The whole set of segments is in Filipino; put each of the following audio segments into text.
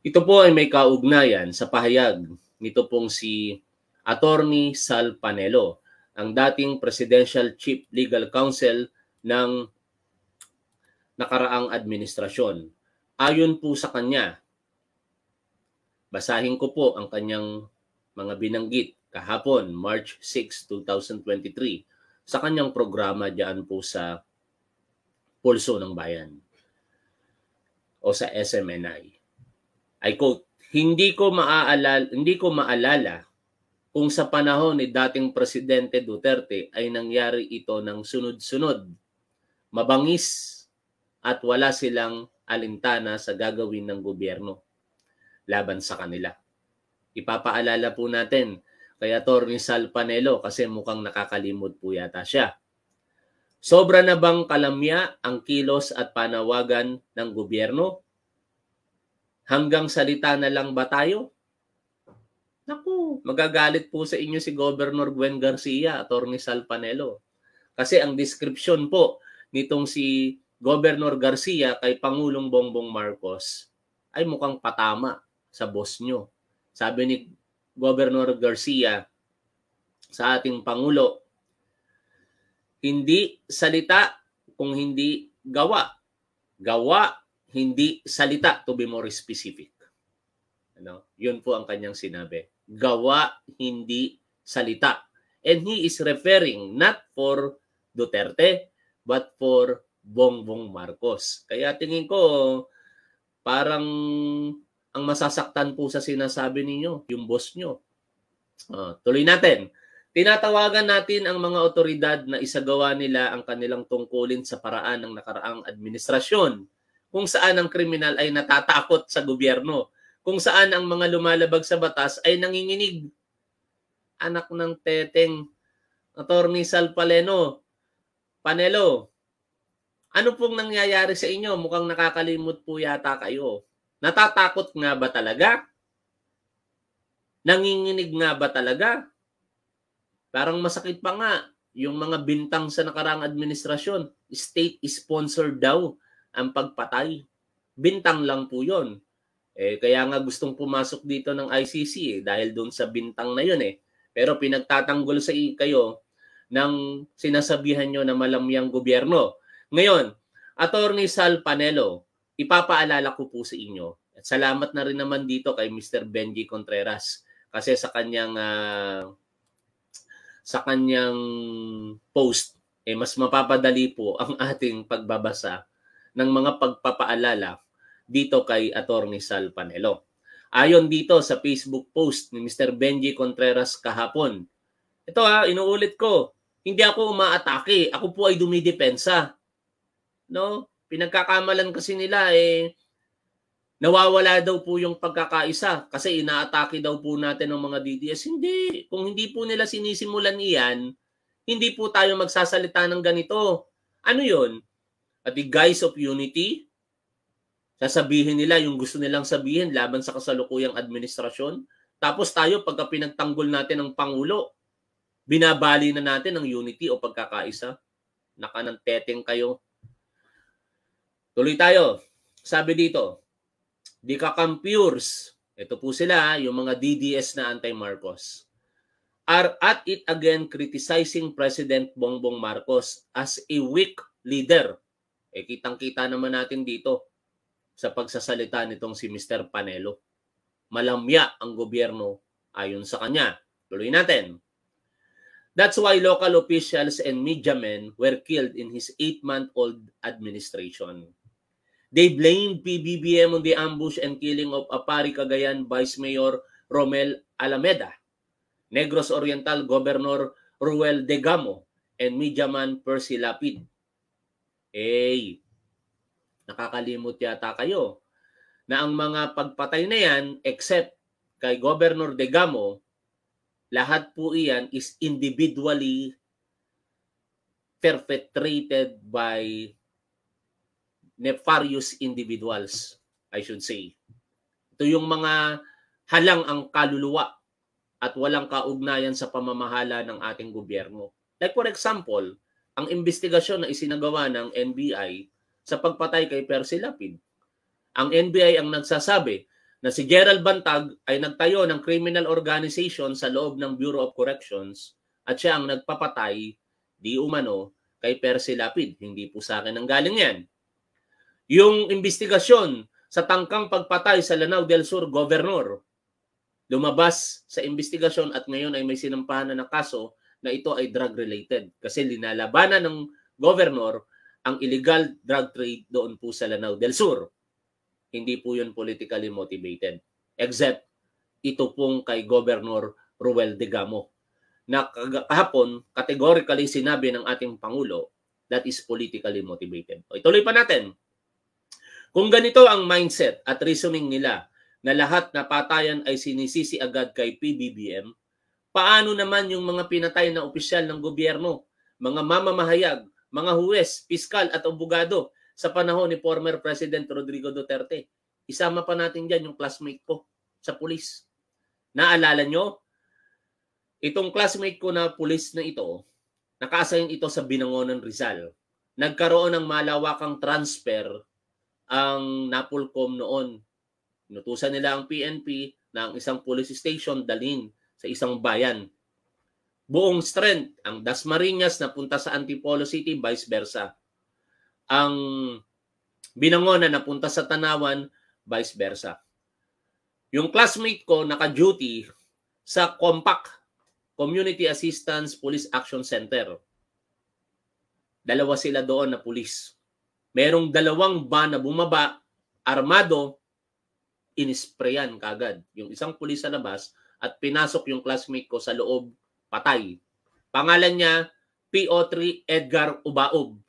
Ito po ay may kaugnayan sa pahayag nito pong si Attorney Sal Panelo, ang dating Presidential Chief Legal Counsel ng nakaraang administrasyon. Ayon po sa kanya, basahin ko po ang kanyang mga binanggit kahapon, March 6, 2023, sa kanyang programa diyan po sa Pulso ng Bayan o sa SMNI. I quote, hindi ko maalala kung sa panahon ni dating Presidente Duterte ay nangyari ito ng sunod-sunod, mabangis at wala silang alintana sa gagawin ng gobyerno laban sa kanila. Ipapaalala po natin kay Atty. Sal Panelo kasi mukhang nakakalimot po yata siya. Sobra na bang kalamya ang kilos at panawagan ng gobyerno? Hanggang salita na lang ba tayo? Naku, magagalit po sa inyo si Governor Gwen Garcia, Atty. Sal Panelo. Kasi ang description po nitong si Governor Garcia kay Pangulong Bongbong Marcos ay mukhang patama sa boss nyo. Sabi ni Governor Garcia sa ating Pangulo, hindi salita kung hindi gawa. Gawa, hindi salita, to be more specific. Yun po ang kanyang sinabi. Gawa, hindi salita. And he is referring not for Duterte, but for Bongbong Marcos. Kaya tingin ko, parang ang masasaktan po sa sinasabi ninyo, yung boss nyo. Tuloy natin. Tinatawagan natin ang mga otoridad na isagawa nila ang kanilang tungkulin sa paraan ng nakaraang administrasyon, kung saan ang kriminal ay natatakot sa gobyerno, kung saan ang mga lumalabag sa batas ay nanginginig. Anak ng teteng, Atty. Sal Panelo, ano pong nangyayari sa inyo? Mukhang nakakalimot po yata kayo. Natatakot nga ba talaga? Nanginginig nga ba talaga? Parang masakit pa nga yung mga bintang sa nakaraang administrasyon. State-sponsored daw ang pagpatay. Bintang lang po yun. Kaya nga gustong pumasok dito ng ICC dahil doon sa bintang na yun . Pero pinagtatanggol sa kayo ng sinasabihan nyo na malamyang gobyerno. Ngayon, Atty. Sal Panelo, ipapaalala ko po sa inyo. At salamat na rin naman dito kay Mr. Benji Contreras kasi sa kanyang post, mas mapapadali po ang ating pagbabasa ng mga pagpapaalala dito kay Atty. Sal Panelo. Ayon dito sa Facebook post ni Mr. Benji Contreras kahapon, ito inuulit ko, hindi ako umaatake, ako po ay dumidepensa. No? Pinagkakamalan kasi nila nawawala daw po yung pagkakaisa kasi inaatake daw po natin ng mga DDS. Hindi. Kung hindi po nila sinisimulan iyan, hindi po tayo magsasalita ng ganito. Ano yun? At the guise of unity, sasabihin nila yung gusto nilang sabihin laban sa kasalukuyang administrasyon. Tapos tayo, pagka pinagtanggol natin ng Pangulo, binabali na natin ang unity o pagkakaisa. Naka ng teteng kayo. Tuloy tayo. Sabi dito, the Kakampiurs, ito po sila, yung mga DDS na anti-Marcos, are at it again criticizing President Bongbong Marcos as a weak leader. Kitang-kita naman natin dito sa pagsasalita nitong si Mr. Panelo. Malamya ang gobyerno ayon sa kanya. Tuloy natin. That's why local officials and media men were killed in his 8-month-old administration. They blamed PBBM on the ambush and killing of Apari Cagayan Vice Mayor Romel Alameda, Negros Oriental Governor Ruel Degamo, and mediaman Percy Lapid. Nakakalimot yata kayo na ang mga pagpatay na yan, except kay Governor Degamo, lahat po iyan is individually perpetrated by nefarious individuals, I should say. Ito yung mga halang ang kaluluwa at walang kaugnayan sa pamamahala ng ating gobyerno. Like for example, ang investigasyon na isinagawa ng NBI sa pagpatay kay Percy Lapid. Ang NBI ang nagsasabi na si Gerald Bantag ay nagtayo ng criminal organization sa loob ng Bureau of Corrections at siya ang nagpapatay di umano kay Percy Lapid. Hindi po sa akin ang galing yan. Yung investigasyon sa tangkang pagpatay sa Lanao del Sur Governor, lumabas sa investigasyon at ngayon ay may sinampahan na kaso na ito ay drug-related kasi linalabanan ng governor ang illegal drug trade doon po sa Lanao del Sur. Hindi po yun politically motivated. Except ito pong kay Governor Ruel Degamo na kahapon categorically sinabi ng ating Pangulo that is politically motivated. O, ituloy pa natin. Kung ganito ang mindset at reasoning nila na lahat na patayan ay sinisisi agad kay PBBM, paano naman yung mga pinatay na opisyal ng gobyerno, mga mamamahayag, mga huwes, piskal at abogado sa panahon ni former President Rodrigo Duterte? Isama pa natin dyan yung classmate ko sa pulis. Naalala nyo? Itong classmate ko na pulis na ito, naka-assign ito sa Binangonan, Rizal. Nagkaroon ng malawakang transfer ang Napolcom noon. Inutusan nila ang PNP na ang isang police station dalhin sa isang bayan. Buong strength, ang Dasmariñas napunta sa Antipolo City, vice versa. Ang Binangonan napunta sa Tanawan, vice versa. Yung classmate ko naka-duty sa COMPAC, Community Assistance Police Action Center. Dalawa sila doon na pulis. Merong dalawang van na bumaba, armado, inisprayan kagad yung isang pulis sa labas at pinasok yung classmate ko sa loob, patay. Pangalan niya, PO3 Edgar Ubaob.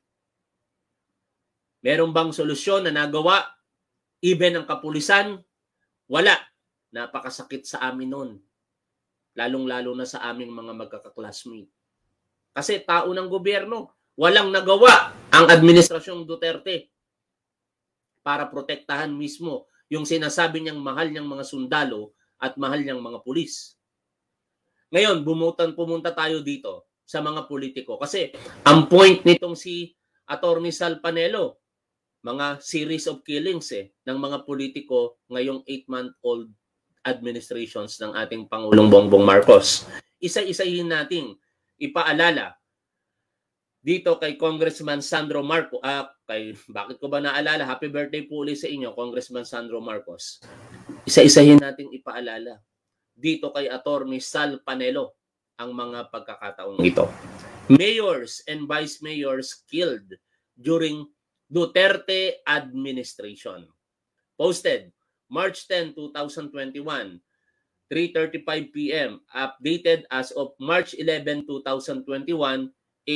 Meron bang solusyon na nagawa? Even ang kapulisan? Wala. Napakasakit sa amin noon. Lalong-lalo na sa aming mga magkakaklasmate. Kasi tao ng gobyerno. Walang nagawa ang administrasyong Duterte para protektahan mismo yung sinasabi niyang mahal niyang mga sundalo at mahal niyang mga pulis. Ngayon, pumunta tayo dito sa mga politiko. Kasi ang point nitong si Atty. Sal Panelo, mga series of killings ng mga politiko ngayong 8-month-old administrations ng ating Pangulong Bongbong Marcos. Isa-isahin nating ipaalala dito kay Congressman Sandro Marcos. Bakit ko ba naalala? Happy birthday po ulit sa inyo, Congressman Sandro Marcos. Isa-isahin nating ipaalala dito kay Atty. Sal Panelo ang mga pagkakataong ito. Mayors and vice mayors killed during Duterte administration. Posted March 10, 2021, 3:35 p.m. Updated as of March 11, 2021,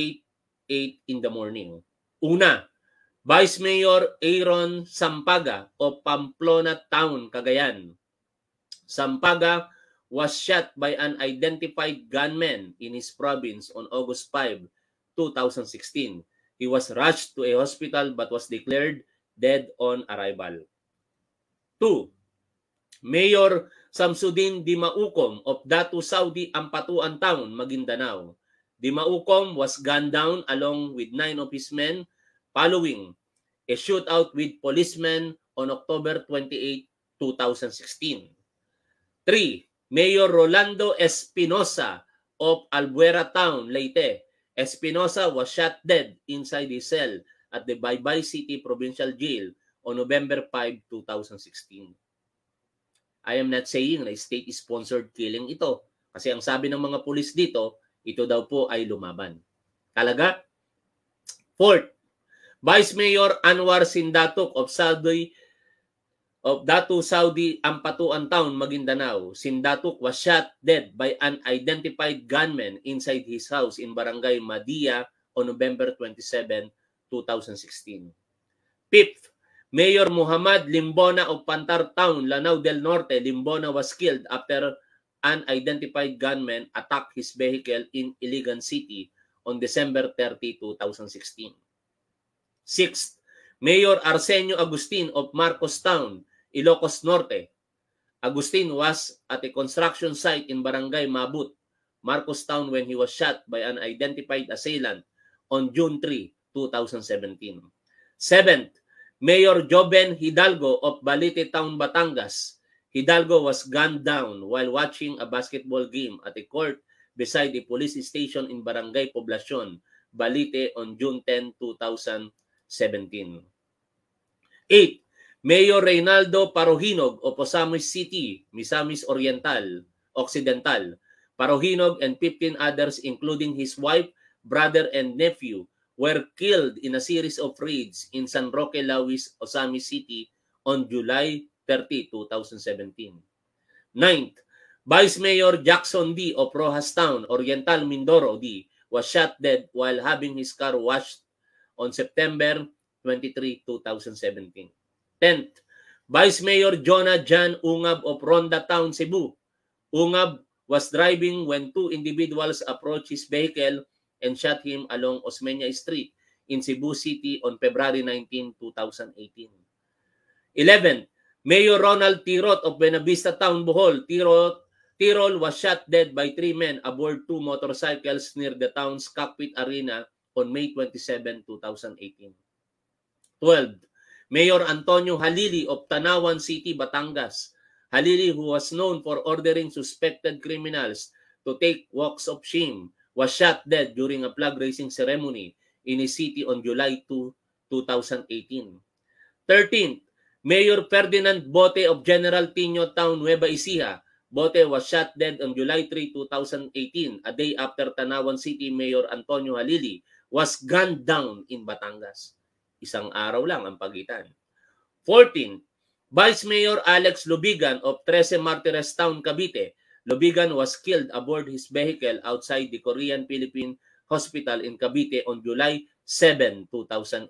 8 in the morning. Una, Vice Mayor Aaron Sampaga of Pamplona Town, Cagayan. Sampaga was shot by an unidentified gunman in his province on August 5, 2016. He was rushed to a hospital but was declared dead on arrival. 2. Mayor Samsudin Dimaukom of Datu Saudi Ampatuan Town, Maguindanao. Dimaukom was gunned down along with 9 of his men following a shootout with policemen on October 28, 2016. 3. Mayor Rolando Espinosa of Albuera Town, Leyte. Espinosa was shot dead inside his cell at the Baybay City Provincial Jail on November 5, 2016. I am not saying na state-sponsored killing ito. Kasi ang sabi ng mga pulis dito, ito daw po ay lumaban. Talaga? 4th, Vice Mayor Anwar Sindatuk of Datu Saudi Ampatuan Town, Maguindanao. Sindatuk was shot dead by an unidentified gunman inside his house in Barangay Madia on November 27, 2016. 5th, Mayor Muhammad Limbona of Pantar Town, Lanao del Norte. Limbona was killed after an unidentified gunman attacked his vehicle in Iligan City on December 30, 2016. 6th, Mayor Arsenio Agustin of Marcos Town, Ilocos Norte. Agustin was at a construction site in Barangay Mabut, Marcos Town when he was shot by an unidentified assailant on June 3, 2017. 7th, Mayor Joben Hidalgo of Balite Town, Batangas. Hidalgo was gunned down while watching a basketball game at a court beside a police station in Barangay Poblacion, Balite on June 10, 2017. 8. Mayor Reynaldo Parohinog of Osamis City, Misamis Occidental. Parohinog and 15 others including his wife, brother, and nephew were killed in a series of raids in San Roque, Lawis, Osamis City on July 30, 2017. 9th, Vice Mayor Jackson D. of Rojas Town, Oriental Mindoro D. was shot dead while having his car washed on September 23, 2017. 10th, Vice Mayor Jonah Jan Ungab of Ronda Town, Cebu. Ungab was driving when two individuals approached his vehicle and shot him along Osmeña Street in Cebu City on February 19, 2018. 11th, Mayor Ronald Tirot of Buenavista Town, Bohol. Tirol was shot dead by 3 men aboard 2 motorcycles near the town's cockpit arena on May 27, 2018. 12th, Mayor Antonio Halili of Tanawan City, Batangas. Halili, who was known for ordering suspected criminals to take walks of shame, was shot dead during a flag raising ceremony in his city on July 2, 2018. 13th, Mayor Ferdinand Bote of General Tino Town, Nueva Ecija. Bote was shot dead on July 3, 2018, a day after Tanawan City Mayor Antonio Halili was gunned down in Batangas. Isang araw lang ang pagitan. 14. Vice Mayor Alex Lubigan of 13 Martires Town, Cavite. Lubigan was killed aboard his vehicle outside the Korean-Philippine Hospital in Cavite on July 7, 2018.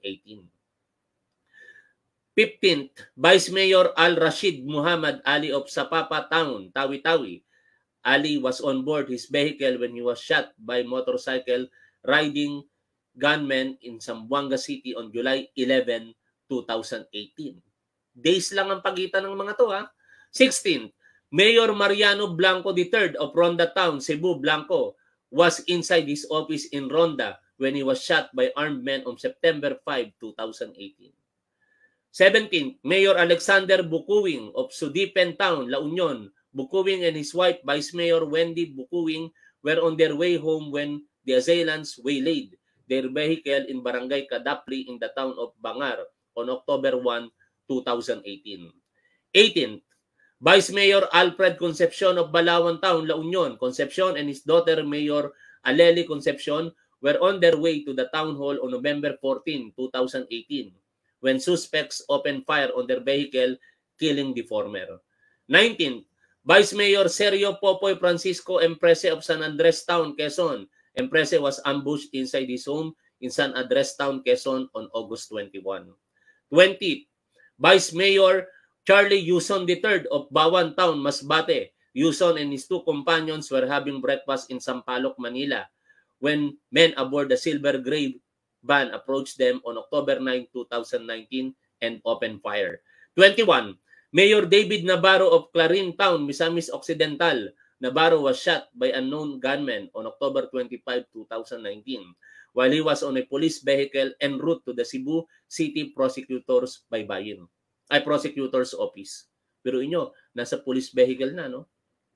15th, Vice Mayor Al-Rashid Muhammad Ali of Sapapa Town, Tawi-Tawi. Ali was on board his vehicle when he was shot by motorcycle riding gunmen in Zamboanga City on July 11, 2018. Days lang ang pagitan ng mga to, ha? 16th, Mayor Mariano Blanco III of Ronda Town, Cebu, Blanco, was inside his office in Ronda when he was shot by armed men on September 5, 2018. 17th, Mayor Alexander Bukuwing of Sudipen Town, La Union. Bukuwing and his wife, Vice Mayor Wendy Bukuwing, were on their way home when the assailants waylaid their vehicle in Barangay Kadapli in the town of Bangar on October 1, 2018. 18th, Vice Mayor Alfred Concepcion of Balawan Town, La Union. Concepcion and his daughter, Mayor Aleli Concepcion, were on their way to the town hall on November 14, 2018. When suspects opened fire on their vehicle, killing the former. 19th, Vice Mayor Sergio Popoy Francisco Emprese of San Andres Town, Quezon. Emprese was ambushed inside his home in San Andres Town, Quezon on August 21. 20th, Vice Mayor Charlie Yuson III of Bawan Town, Masbate. Yuson and his 2 companions were having breakfast in Sampaloc, Manila when men aboard the Silver Gray van approached them on October 9, 2019 and opened fire. 21. Mayor David Navarro of Clarin Town, Misamis Occidental. Navarro was shot by unknown gunmen on October 25, 2019 while he was on a police vehicle en route to the Cebu City Prosecutor's Prosecutor's Office. Pero inyo, nasa police vehicle na, no?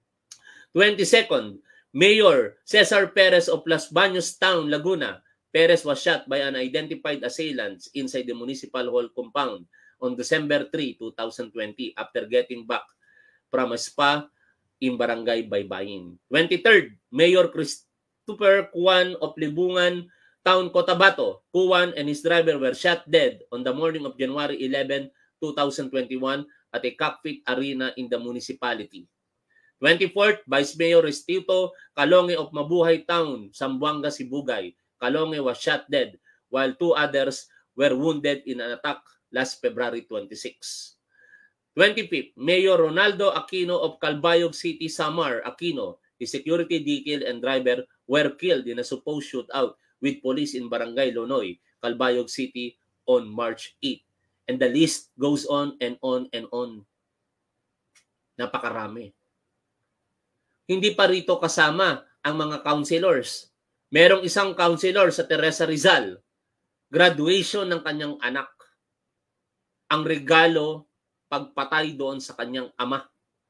22nd, Mayor Cesar Perez of Las Baños Town, Laguna. Perez was shot by unidentified assailants inside the municipal hall compound on December 3, 2020 after getting back from a spa in Barangay Baybayin. 23rd, Mayor Christopher Cuan of Libungan Town, Cotabato. Cuan and his driver were shot dead on the morning of January 11, 2021 at a cockpit arena in the municipality. 24th, Vice Mayor Restituto Calonge of Mabuhay Town, Zamboanga, Sibugay. Calonge was shot dead while 2 others were wounded in an attack last February 26. 25th, Mayor Ronaldo Aquino of Calbayog City, Samar. Aquino, his security detail and driver were killed in a supposed shootout with police in Barangay Lonoy, Calbayog City on March 8. And the list goes on and on and on. Napakarami. Hindi pa rito kasama ang mga councilors. Merong isang councilor sa Teresa Rizal, graduation ng kanyang anak. Ang regalo, pagpatay doon sa kanyang ama.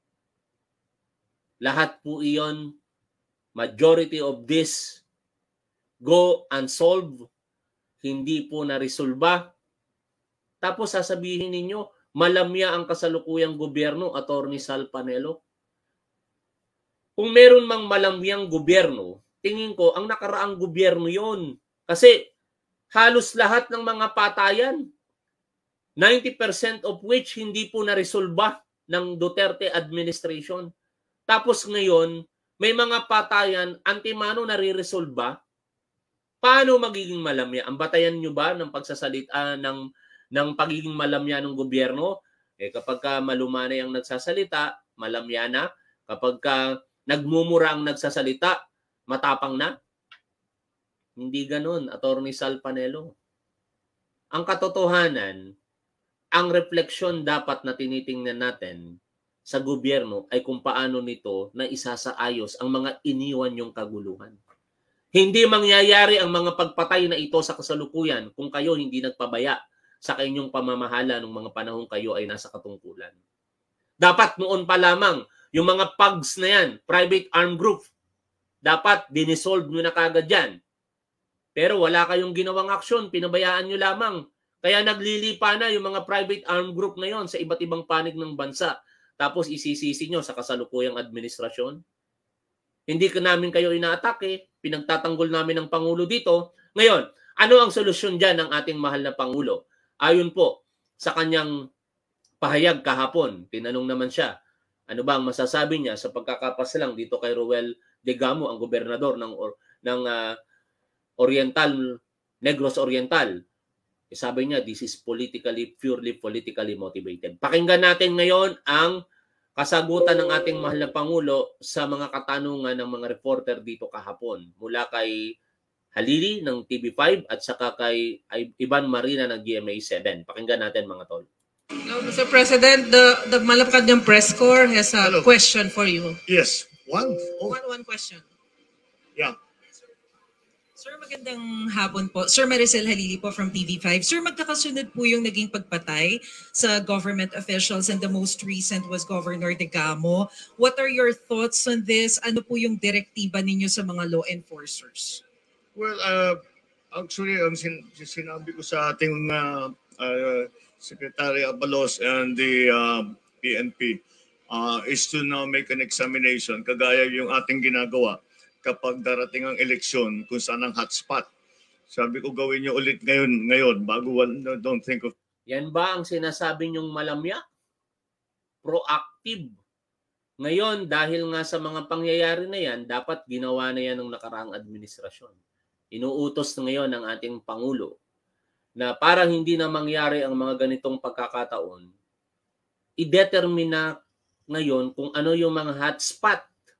Lahat po iyon, majority of this, go unsolved, hindi po na-resolba. Tapos sasabihin ninyo, malamya ang kasalukuyang gobyerno, Attorney Sal Panelo. Kung meron mang malamyang gobyerno, tingin ko ang nakaraang gobyerno yon. Kasi halos lahat ng mga patayan, 90% of which hindi po na-resolba ng Duterte administration. Tapos ngayon, may mga patayan antimano nare-resolba. Paano magiging malamya? Ang batayan nyo ba ng pagsasalita ng pagiging malamya ng gobyerno? Kapag ka malumanay ang nagsasalita, malamya na. Kapag ka nagmumura ang nagsasalita, matapang na. Hindi ganun, Attorney Sal Panelo. Ang katotohanan, ang refleksyon dapat na tinitingnan natin sa gobyerno ay kung paano nito na isasaayos ang mga iniwan yung kaguluhan. Hindi mangyayari ang mga pagpatay na ito sa kasalukuyan kung kayo hindi nagpabaya sa inyong pamamahala ng mga panahong kayo ay nasa katungkulan. Dapat noon pa lamang, yung mga PUGs na yan, Private Armed Group, dapat dinisolve nyo na kagad yan. Pero wala kayong ginawang aksyon, pinabayaan nyo lamang. Kaya naglilipa na yung mga Private Armed Group na yon sa iba't ibang panig ng bansa. Tapos isisisi nyo sa kasalukuyang administrasyon. Hindi ka namin kayo inaatake, pinagtatanggol namin ng Pangulo dito. Ngayon, ano ang solusyon dyan ng ating mahal na Pangulo? Ayon po sa kanyang pahayag kahapon, tinanong naman siya, ano ba ang masasabi niya sa pagkakapasalang dito kay Roel Degamo, ang gobernador ng Oriental, Negros Oriental. Sabi niya, this is purely politically motivated. Pakinggan natin ngayon ang kasagutan ng ating mahal na Pangulo sa mga katanungan ng mga reporter dito kahapon. Mula kay Halili ng TV5 at saka kay Ivan Marina ng GMA7. Pakinggan natin mga tol. No, Mr. President, the Malacanang press corps has a question for you. Yes. One question. Yeah. Sir, magandang hapon po. Sir Maricel Halili po from TV5. Sir, magkakasunod po yung naging pagpatay sa government officials and the most recent was Governor Degamo. What are your thoughts on this? Ano po yung direktiba ninyo sa mga law enforcers? Well, actually, ang sinabi ko sa ating Secretary Abalos and the PNP is to now make an examination, kagaya yung ating ginagawa kapag darating ang eleksyon kung saan ang hotspot. Sabi ko gawin niyo ulit ngayon bago don't think of... Yan ba ang sinasabi niyong malamya? Proactive. Ngayon, dahil nga sa mga pangyayari na yan, dapat ginawa na yan ng nakaraang administrasyon. Inuutos ngayon ng ating Pangulo na parang hindi na mangyari ang mga ganitong pagkakataon, i-determine ngayon kung ano yung mga hotspot.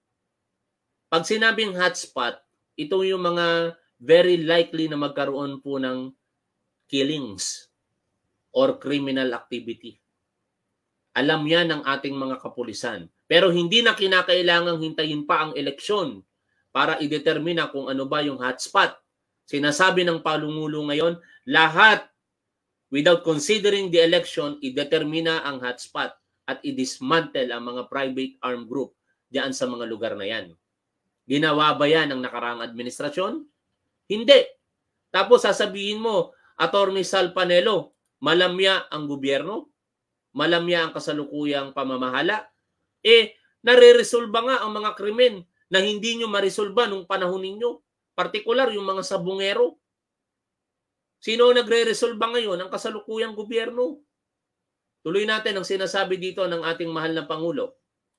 Pag sinabing hotspot, ito yung mga very likely na magkaroon po ng killings or criminal activity. Alam yan ng ating mga kapulisan. Pero hindi na kinakailangang hintayin pa ang eleksyon para i-determine kung ano ba yung hotspot. Sinasabi ng Pangulo ngayon, lahat, without considering the election, i-determine ang hotspot at i-dismantle ang mga private armed group diyan sa mga lugar na yan. Ginawa ba yan ng nakaraang administrasyon? Hindi. Tapos sasabihin mo, Attorney Sal Panelo, malamya ang gobyerno? Malamya ang kasalukuyang pamamahala? Nare-resolba nga ang mga krimen na hindi nyo ma-resolba nung panahon ninyo. Partikular yung mga sabungero. Sino nagre-resolba ngayon? Ang kasalukuyang gobyerno. Tuloy natin ang sinasabi dito ng ating mahal na Pangulo.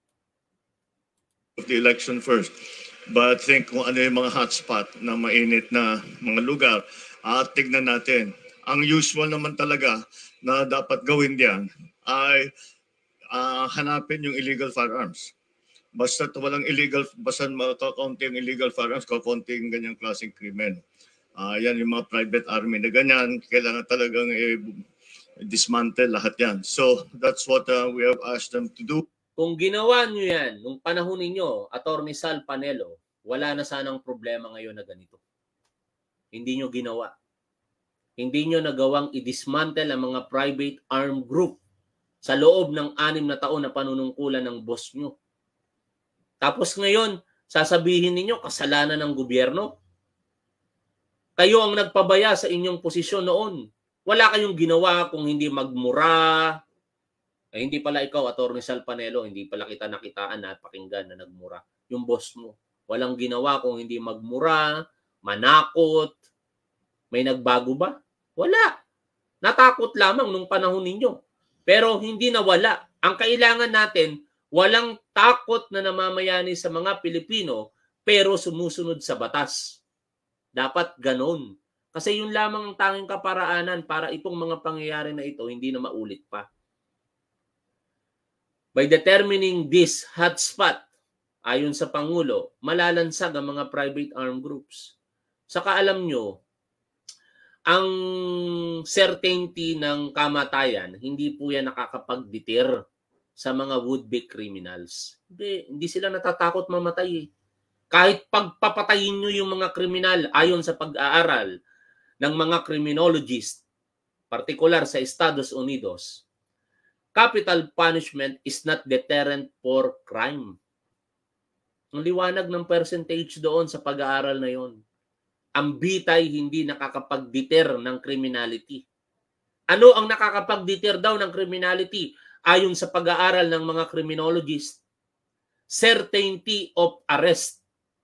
The election first. But think kung ano yung mga hotspot na mainit na mga lugar. At tignan natin. Ang usual naman talaga na dapat gawin diyan ay hanapin yung illegal firearms. Basta walang illegal, basta makakonti yung illegal firearms, kakonti yung ganyang klaseng krimen. Yan yung mga private army na ganyan, kailangan talagang dismantle lahat yan. So that's what we have asked them to do. Kung ginawa nyo yan, nung panahon ninyo, Attorney Sal Panelo, wala na sanang problema ngayon na ganito. Hindi nyo ginawa. Hindi nyo nagawang i-dismantle ang mga private armed group sa loob ng 6 na taon na panunungkulan ng boss nyo. Tapos ngayon, sasabihin ninyo, kasalanan ng gobyerno? Kayo ang nagpabaya sa inyong posisyon noon. Wala kayong ginawa kung hindi magmura. Hindi pala ikaw, Atty. Sal Panelo, hindi pala kita nakitaan at pakinggan na nagmura. Yung boss mo. Walang ginawa kung hindi magmura, manakot. May nagbago ba? Wala. Natakot lamang nung panahon ninyo. Pero hindi nawala. Ang kailangan natin, walang takot na namamayani sa mga Pilipino pero sumusunod sa batas. Dapat ganon. Kasi yun lamang ang tanging kaparaanan para itong mga pangyayari na ito hindi na maulit pa. By determining this hotspot, ayon sa Pangulo, malalansag ang mga private armed groups. Saka alam nyo, ang certainty ng kamatayan, hindi po yan nakakapag-deter sa mga would-be criminals. Hindi sila natatakot mamatay. Kahit pagpapatayin nyo yung mga kriminal, ayon sa pag-aaral ng mga criminologists, partikular sa Estados Unidos, capital punishment is not deterrent for crime. Ang liwanag ng percentage doon sa pag-aaral na yon. Ang bitay hindi nakakapag-deter ng criminality. Ano ang nakakapag-deter daw ng criminality? Ayon sa pag-aaral ng mga criminologists, certainty of arrest.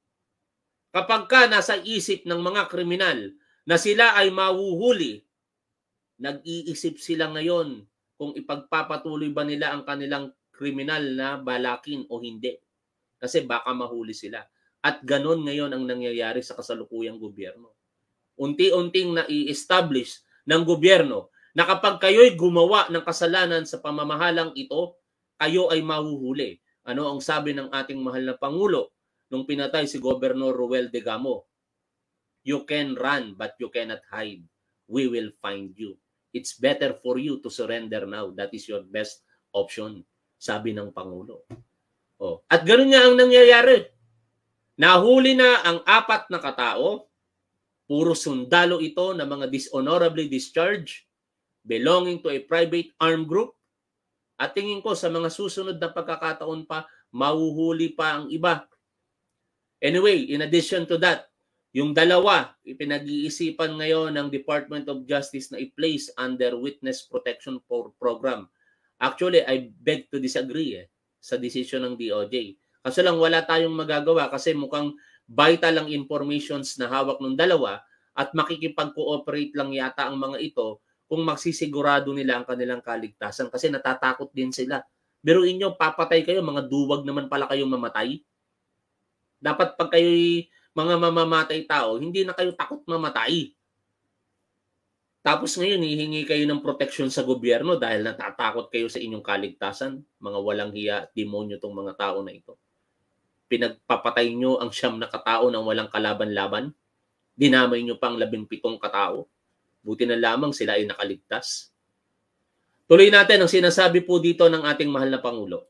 Kapag ka nasa isip ng mga kriminal na sila ay mahuhuli, nag-iisip sila ngayon kung ipagpapatuloy ba nila ang kanilang kriminal na balakin o hindi. Kasi baka mahuli sila. At ganon ngayon ang nangyayari sa kasalukuyang gobyerno. Unti-unting nai-establish ng gobyerno na kapag kayo'y gumawa ng kasalanan sa pamamahalang ito, kayo ay mahuhuli. Ano ang sabi ng ating mahal na Pangulo nung pinatay si Governor Ruel Degamo? You can run but you cannot hide. We will find you. It's better for you to surrender now. That is your best option, sabi ng Pangulo. Oh. At ganoon nga ang nangyayari. Nahuli na ang 4 na katao, puro sundalo ito na mga dishonorably discharged, belonging to a private armed group. At tingin ko sa mga susunod na pagkakataon pa, mahuhuli pa ang iba. Anyway, in addition to that, yung dalawa, ipinag-iisipan ngayon ng Department of Justice na i-place under Witness Protection Program. Actually, I beg to disagree sa decision ng DOJ. Kasi lang wala tayong magagawa kasi mukhang vital ang informations na hawak ng dalawa at makikipag-cooperate lang yata ang mga ito kung magsisigurado nila ang kanilang kaligtasan kasi natatakot din sila. Biruin nyo, papatay kayo, mga duwag naman pala kayong mamatay. Dapat pag kayo'y mga mamamatay tao, hindi na kayo takot mamatay. Tapos ngayon, hihingi kayo ng protection sa gobyerno dahil natatakot kayo sa inyong kaligtasan. Mga walang hiya at demonyo tong mga tao na ito. Pinagpapatay nyo ang 9 na katao nang walang kalaban-laban. Dinamay nyo pang 17 katao. Buti na lamang sila ay nakaligtas. Tuloy natin ang sinasabi po dito ng ating mahal na Pangulo.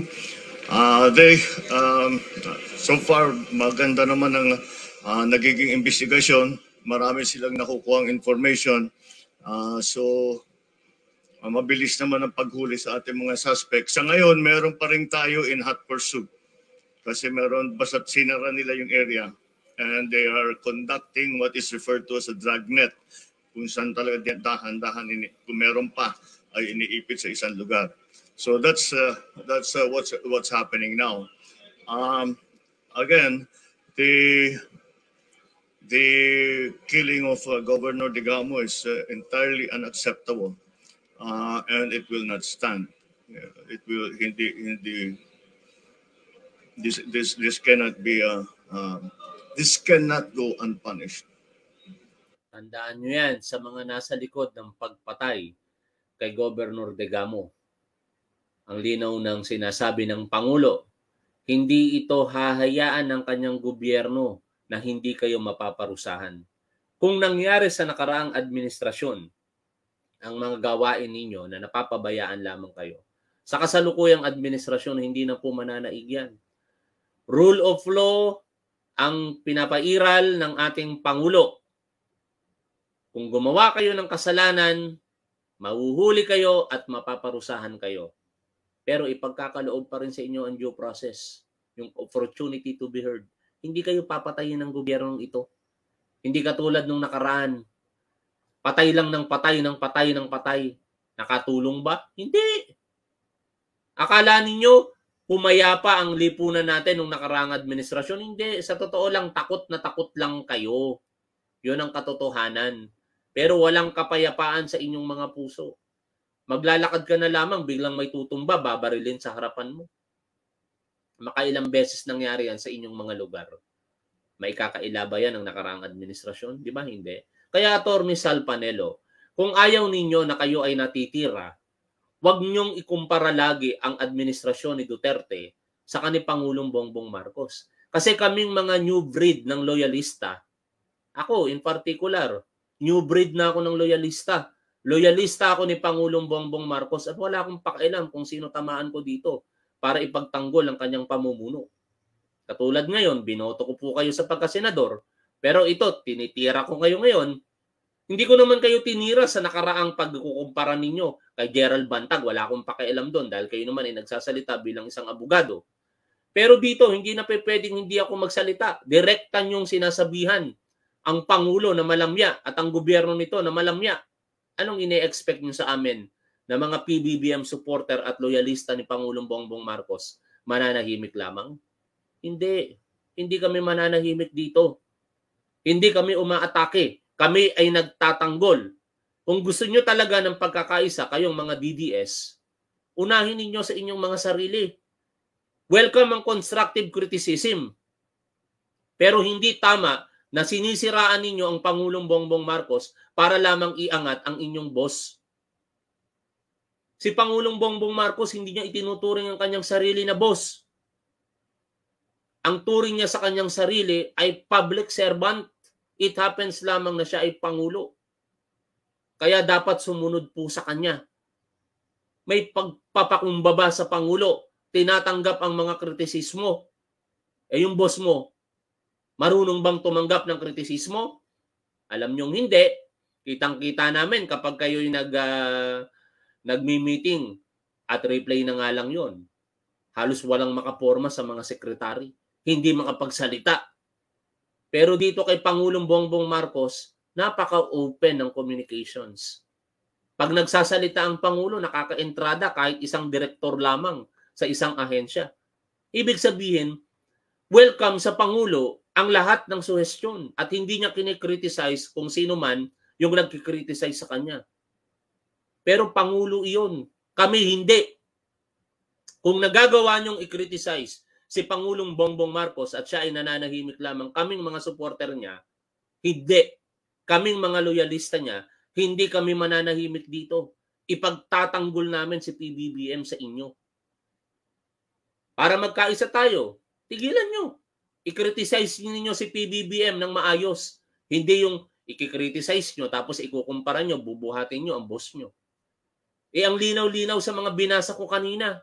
So far, maganda naman ang nagiging investigasyon. Marami silang nakukuhang information. Mabilis naman ang paghuli sa ating mga suspects. Sa ngayon, meron pa rin tayo in hot pursuit. Kasi meron, basta't sinara nila yung area. And they are conducting what is referred to as a dragnet. Kung saan talaga dahan-dahan, kung meron pa, ay iniipit sa isang lugar. So that's what's happening now. Again, the killing of Governor Degamo is entirely unacceptable, and it will not stand. It will this cannot be this cannot go unpunished. Tandaan nyo yan sa mga nasa likod ng pagpatay kay Governor Degamo. Ang linaw ng sinasabi ng Pangulo, hindi ito hahayaan ng kanyang gobyerno na hindi kayo mapaparusahan. Kung nangyari sa nakaraang administrasyon ang mga gawain ninyo na napapabayaan lamang kayo, sa kasalukuyang administrasyon hindi na po mananaig yan. Rule of law ang pinapairal ng ating Pangulo. Kung gumawa kayo ng kasalanan, mahuhuli kayo at mapaparusahan kayo. Pero ipagkakaloob pa rin sa inyo ang due process. yung opportunity to be heard. Hindi kayo papatayin ng gobyernong ito. Hindi katulad nung nakaraan. Patay lang ng patay, ng patay, ng patay. Nakatulong ba? Hindi. Akala ninyo, pumayapa ang lipunan natin nung nakaraang administrasyon? Hindi. Sa totoo lang, takot na takot lang kayo. Yun ang katotohanan. Pero walang kapayapaan sa inyong mga puso. Maglalakad ka na lamang, biglang may tutumba, babarilin sa harapan mo. Makailang beses nangyari yan sa inyong mga lugar. May kakaila ba yan ng nakaraang administrasyon? Di ba? Hindi. Kaya Atty. Sal Panelo, kung ayaw ninyo na kayo ay natitira, huwag niyong ikumpara lagi ang administrasyon ni Duterte sa kanil Pangulong Bongbong Marcos. Kasi kaming mga new breed ng loyalista, ako in particular, new breed na ako ng loyalista. Loyalista ako ni Pangulong Bongbong Marcos at wala akong pakialam kung sino tamaan ko dito para ipagtanggol ang kanyang pamumuno. Katulad ngayon, binoto ko po kayo sa pagkasenador, pero ito, tinitira ko kayo ngayon. Hindi ko naman kayo tinira sa nakaraang pagkukumpara ninyo kay Gerald Bantag. Wala akong pakialam doon dahil kayo naman ay nagsasalita bilang isang abogado. Pero dito, hindi na pwedeng hindi ako magsalita. Direktan yung sinasabihan ang Pangulo na malamya at ang gobyerno nito na malamya. Anong ine-expect nyo sa amin na mga PBBM supporter at loyalista ni Pangulong Bongbong Marcos? Mananahimik lamang? Hindi. Hindi kami mananahimik dito. Hindi kami umaatake. Kami ay nagtatanggol. Kung gusto nyo talaga ng pagkakaisa, kayong mga DDS, unahin ninyo sa inyong mga sarili. Welcome ang constructive criticism. Pero hindi tama na sinisiraan ninyo ang Pangulong Bongbong Marcos para lamang iangat ang inyong boss. Si Pangulong Bongbong Marcos, hindi niya itinuturing ang kanyang sarili na boss. Ang turing niya sa kanyang sarili ay public servant. It happens lamang na siya ay Pangulo. Kaya dapat sumunod po sa kanya. May pagpapakumbaba sa Pangulo. Tinatanggap ang mga kritisismo. Eh yung boss mo, marunong bang tumanggap ng kritisismo? Alam niyong hindi. Kitang-kita namin kapag kayo'y nagmi-meeting at replay na nga lang yon. Halos walang makaporma sa mga sekretary. Hindi makapagsalita. Pero dito kay Pangulong Bongbong Marcos, napaka-open ng communications. Pag nagsasalita ang Pangulo, nakaka-entrada kahit isang direktor lamang sa isang ahensya. Ibig sabihin, welcome sa Pangulo ang lahat ng suhestyon at hindi niya kinikriticize kung sino man yung nagkikriticize sa kanya. Pero Pangulo iyon. Kami hindi. Kung nagagawa niyong i-criticize si Pangulong Bongbong Marcos at siya ay nananahimik lamang, kaming mga supporter niya, hindi. Kaming mga loyalista niya, hindi kami mananahimik dito. Ipagtatanggol namin si PBBM sa inyo. Para magkaisa tayo, tigilan nyo. I-criticize ninyo si PBBM ng maayos. Hindi yung i-criticize nyo tapos ikukumpara nyo, bubuhatin nyo ang boss nyo. Eh ang linaw-linaw sa mga binasa ko kanina.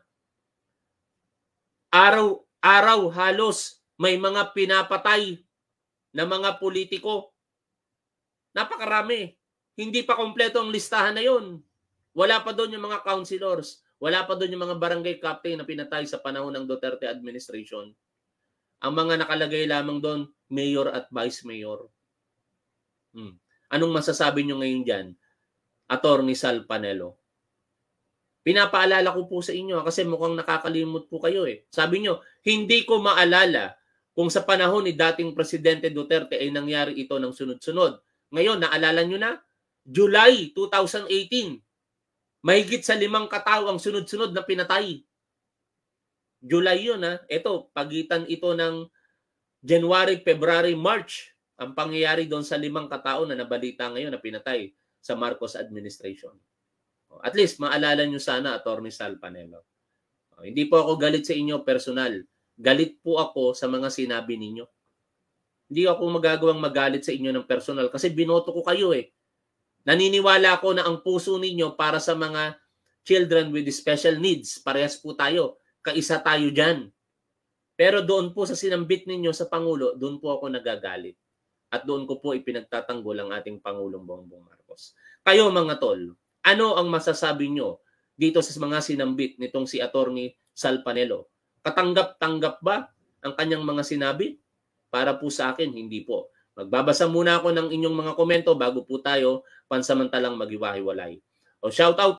Araw halos may mga pinapatay na mga politiko. Napakarami. Hindi pa kompleto ang listahan na yon. Wala pa doon yung mga councilors. Wala pa doon yung mga barangay captain na pinatay sa panahon ng Duterte administration. Ang mga nakalagay lamang doon, mayor at vice mayor. Anong masasabi nyo ngayon dyan, Atty. Sal Panelo? Pinapaalala ko po sa inyo kasi mukhang nakakalimot po kayo eh. Sabi nyo, hindi ko maalala kung sa panahon ni dating Presidente Duterte ay nangyari ito ng sunod-sunod. Ngayon, naalala nyo na? July 2018. Mahigit sa 5 katao ang sunod-sunod na pinatay. July yun ha. Ito, pagitan ito ng January, February, March. Ang pangyayari doon sa 5 katao na nabalita ngayon na pinatay sa Marcos administration. At least, maalala nyo sana, Atty. Sal Panelo. Hindi po ako galit sa inyo personal. Galit po ako sa mga sinabi ninyo. Hindi ako magagawang magalit sa inyo ng personal kasi binoto ko kayo eh. Naniniwala ako na ang puso ninyo para sa mga children with special needs. Parehas po tayo. Kaisa tayo dyan. Pero doon po sa sinambit ninyo sa Pangulo, doon po ako nagagalit. At doon ko po ipinagtatanggol ang ating Pangulong Bongbong Marcos. Kayo mga tol, ano ang masasabi nyo dito sa mga sinambit nitong si Atty. Sal Panelo? Katanggap-tanggap ba ang kanyang mga sinabi? Para po sa akin, hindi po. Magbabasa muna ako ng inyong mga komento bago po tayo pansamantalang maghiwa-hiwalay. O shout out